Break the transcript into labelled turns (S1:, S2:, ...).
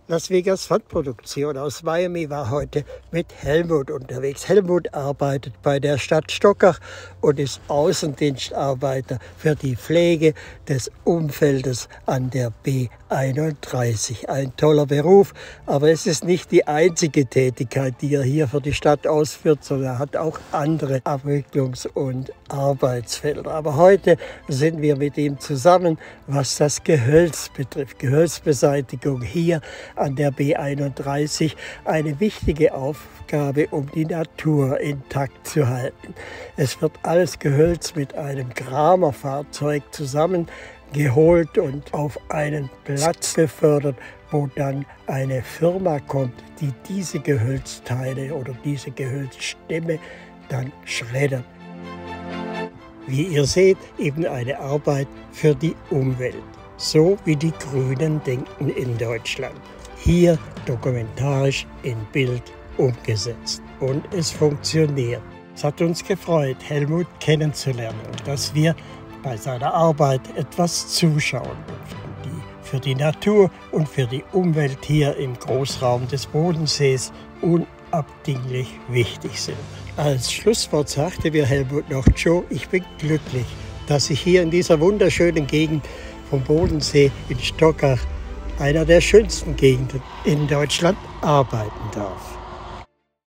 S1: Las Vegas Fondproduktion aus Miami war heute mit Helmut unterwegs. Helmut arbeitet bei der Stadt Stockach und ist Außendienstarbeiter für die Pflege des Umfeldes an der B31. Ein toller Beruf, aber es ist nicht die einzige Tätigkeit, die er hier für die Stadt ausführt, sondern er hat auch andere Abwicklungs- und Arbeitsfelder. Aber heute sind wir mit ihm zusammen, was das Gehölz betrifft. Gehölzbeseitigung hier an der B31, eine wichtige Aufgabe, um die Natur intakt zu halten. Es wird alles Gehölz mit einem Kramerfahrzeug zusammengeholt und auf einen Platz befördert, wo dann eine Firma kommt, die diese Gehölzteile oder diese Gehölzstämme dann schreddert. Wie ihr seht, eben eine Arbeit für die Umwelt, so wie die Grünen denken in Deutschland. Hier dokumentarisch in Bild umgesetzt. Und es funktioniert. Es hat uns gefreut, Helmut kennenzulernen und dass wir bei seiner Arbeit etwas zuschauen durften, die für die Natur und für die Umwelt hier im Großraum des Bodensees unabdinglich wichtig sind. Als Schlusswort sagte mir Helmut noch: Joe, ich bin glücklich, dass ich hier in dieser wunderschönen Gegend vom Bodensee in Stockach, einer der schönsten Gegenden in Deutschland, arbeiten darf.